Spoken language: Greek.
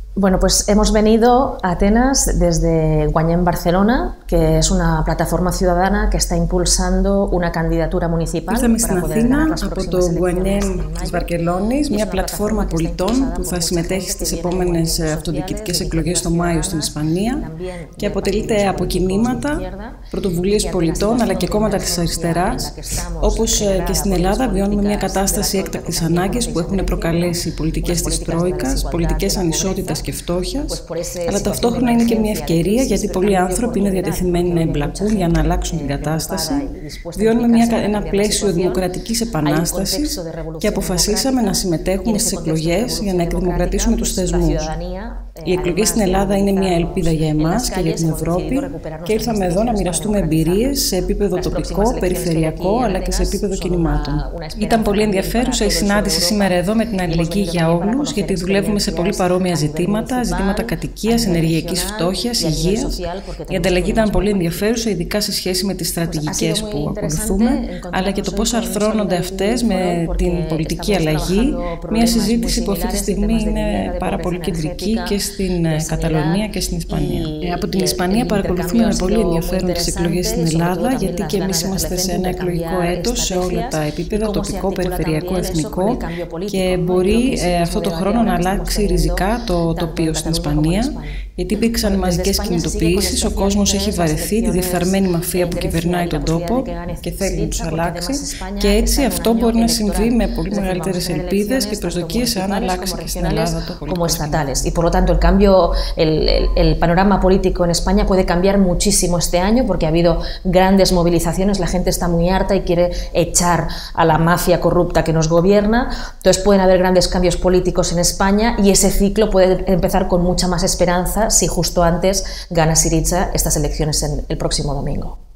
Bueno, pues hemos venido a Atenas desde Guanyem Barcelona, que es una plataforma ciudadana que está impulsando una candidatura municipal. Ήρθαμε στην Αθήνα από το Guanyem της Βαρκελόνης, μια πλατφόρμα πολιτών που θα συμμετέχει στις επόμενες αυτοδιοικητικές εκλογές το Μάιο στην Ισπανία και αποτελείται από κινήματα, πρωτοβουλίες πολιτών αλλά και κόμματα της αριστεράς. Όπως και στην Ελλάδα, βιώνουμε μια κατάσταση έκτακτης ανάγκης που έχουν προκαλέσει πολιτικές της Τρόικας, πολιτικές ανισότητας και φτώχειας, αλλά ταυτόχρονα είναι και μια ευκαιρία γιατί πολλοί άνθρωποι είναι διατεθειμένοι να εμπλακούν για να αλλάξουν την κατάσταση. Βιώνουμε ένα πλαίσιο δημοκρατικής επανάστασης και αποφασίσαμε να συμμετέχουμε στις εκλογές για να εκδημοκρατήσουμε τους θεσμούς. Οι εκλογές στην Ελλάδα είναι μια ελπίδα για εμάς και για την Ευρώπη και ήρθαμε εδώ να μοιραστούμε εμπειρίες σε επίπεδο τοπικό, περιφερειακό αλλά και σε επίπεδο κινημάτων. Ήταν πολύ ενδιαφέρουσα η συνάντηση σήμερα εδώ με την Αλληλεγγύη για Όλους, γιατί δουλεύουμε σε πολύ παρόμοια ζητήματα κατοικίας, ενεργειακής φτώχειας, υγείας. Η ανταλλαγή ήταν πολύ ενδιαφέρουσα, ειδικά σε σχέση με τις στρατηγικές που ακολουθούμε, αλλά και το πώς αρθρώνονται αυτές με την πολιτική αλλαγή. Μια συζήτηση που αυτή τη στιγμή είναι πάρα πολύ κεντρική και στην Καταλωνία και στην Ισπανία. Από την Ισπανία παρακολουθούμε με πολύ ενδιαφέρον τις εκλογές στην Ελλάδα, γιατί και εμείς είμαστε σε ένα εκλογικό έτος σε όλα τα επίπεδα, τοπικό, περιφερειακό, εθνικό, και μπορεί αυτό το χρόνο να αλλάξει ριζικά το τοπίο στην Ισπανία, γιατί υπήρξαν μαζικές κινητοποιήσεις, ο κόσμος έχει βαρεθεί τη διεφθαρμένη μαφία που κυβερνάει τον τόπο και θέλει να τους αλλάξει, και έτσι αυτό μπορεί να συμβεί με πολύ μεγαλύτερες ελπίδες και προσδοκίες αν αλλάξει και στην Ελλάδα το πολιτικό. Y por lo tanto el panorama político en España puede cambiar muchísimo este año porque ha habido grandes movilizaciones, la gente está muy harta y quiere echar a la mafia corrupta que nos gobierna, entonces pueden haber grandes cambios políticos en España y ese ciclo puede empezar con mucha más esperanza si justo antes gana Syriza estas elecciones el próximo domingo.